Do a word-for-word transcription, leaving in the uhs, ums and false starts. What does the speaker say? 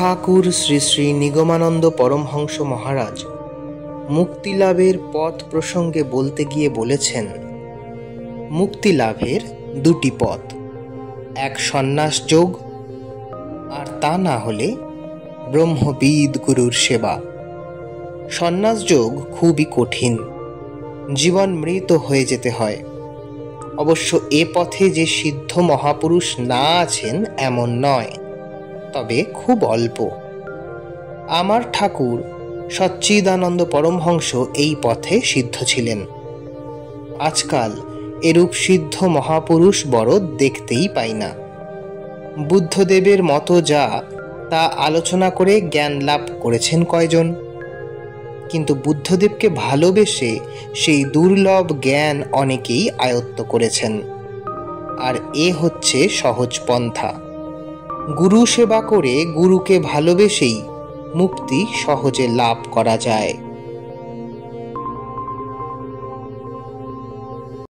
ঠাকুর শ্রী শ্রী নিগমানন্দ পরমহংস মহারাজ মুক্তিলাভের পথ প্রসঙ্গে বলতে গিয়ে বলেছেন, মুক্তিলাভের দুটি পথ, এক সন্ন্যাস যোগ, আর তা না হলে ব্রহ্মবিদ গুরুর সেবা। সন্ন্যাস যোগ খুবই কঠিন, জীবন মৃত হয়ে যেতে হয়। অবশ্য এ পথে যে সিদ্ধ মহাপুরুষ না আছেন এমন নয়, তবে খুব অল্প। আমার ঠাকুর সচ্চিদানন্দ পরমহংস এই পথে সিদ্ধ ছিলেন। আজকাল এরূপ সিদ্ধ মহাপুরুষ বড় দেখতেই পাই না। বুদ্ধদেবের মতো যা তা আলোচনা করে জ্ঞান লাভ করেছেন কয়জন? কিন্তু বুদ্ধদেবকে ভালোবেসে সেই দুর্লভ জ্ঞান অনেকেই আয়ত্ত করেছেন। আর এ হচ্ছে সহজ পন্থা। গুরু সেবা করে গুরুকে ভালোবেসেই মুক্তি সহজে লাভ করা যায়।